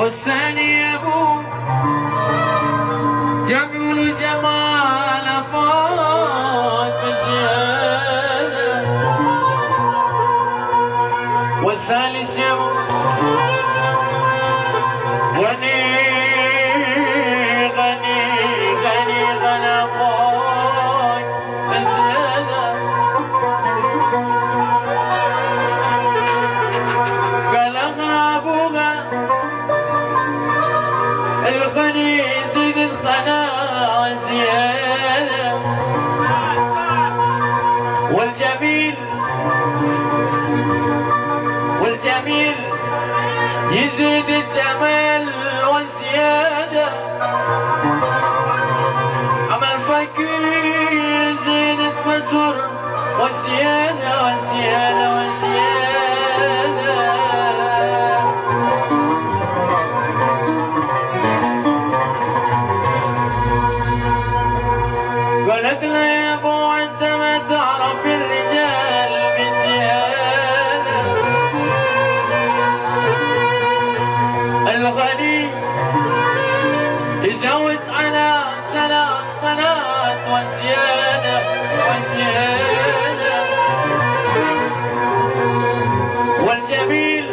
والثاني ابو جميل جمال فات بزيادة، والثالث ابو غني غني غني غنى فات بزيادة. قالها ابوها الغني زيد الخنا زيادة، والجميل والجميل يزيد الجمال والزيادة، أما الفقير يزيد الفجر والزيادة والزيادة والزيادة. قالت له يا ابو انت ما تعرف الرجال بزيادة، الغني يزوج على 3 بنات وزيادة وزيادة، والجميل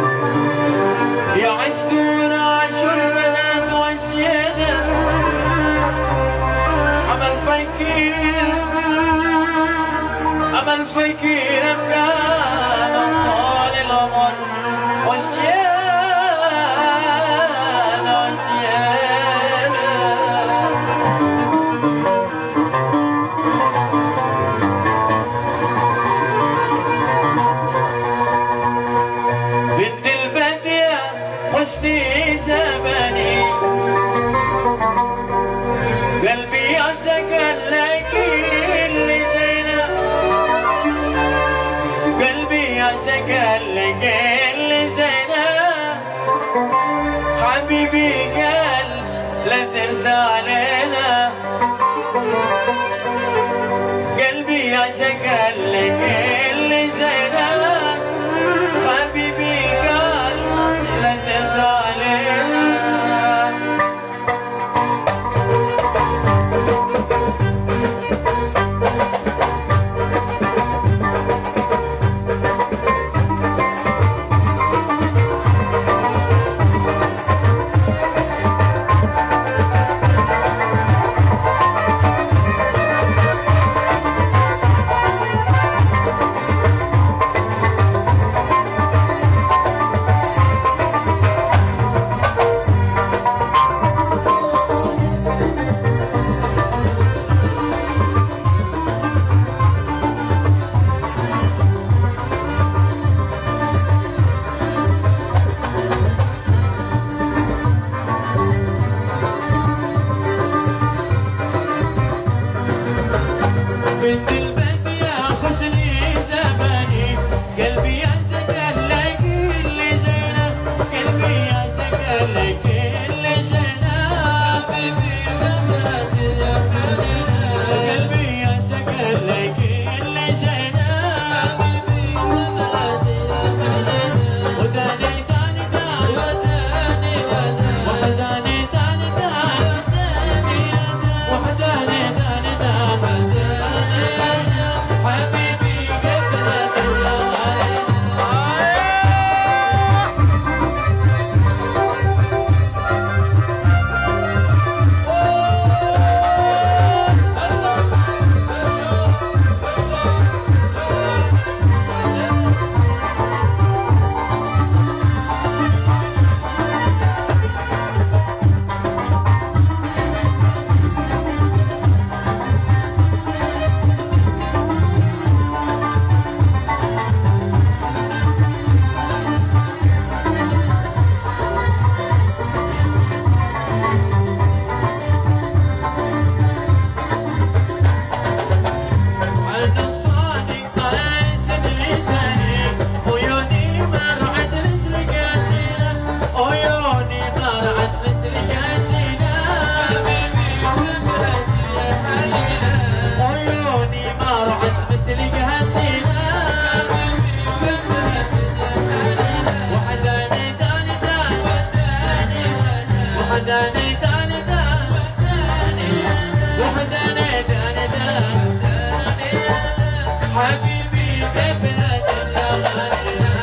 يعيش دون 10 بنات وزيادة، أما الفقير أبقى من طال العمر وزيادة وزيادة. بنت البادية وسطي زماني، قلبي يسكن لك اللي زينة، قلبي يسكن لك اللي زينة، حبيبي قال لا تنسى علينا، قلبي يسكن لك اللي زينة، حبيبي قال لا تنسى علينا. وحداني تاني دان وحداني تاني دان حبيبي كيف لا تشغل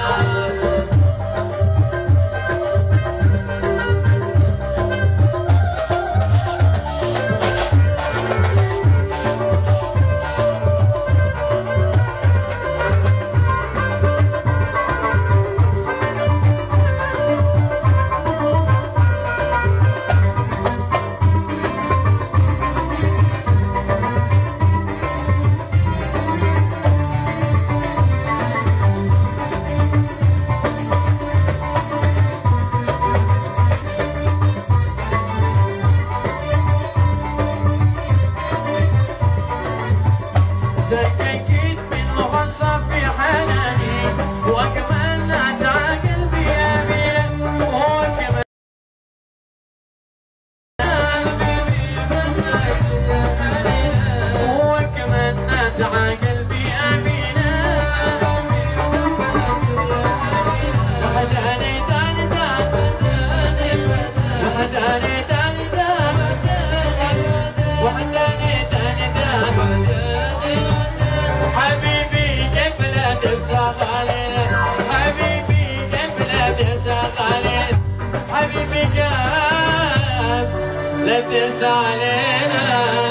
سككت بالمغصب في حناني وكمان أدعى قلبي أمينة وكمان أدعى قلبي أمينة وحداني تاني دان وحداني تاني دان وحداني تاني دان حبيبي كيف لا تنسى علينا حبيبي كيف لا تنسى علينا حبيبي كيف لا تنسى علينا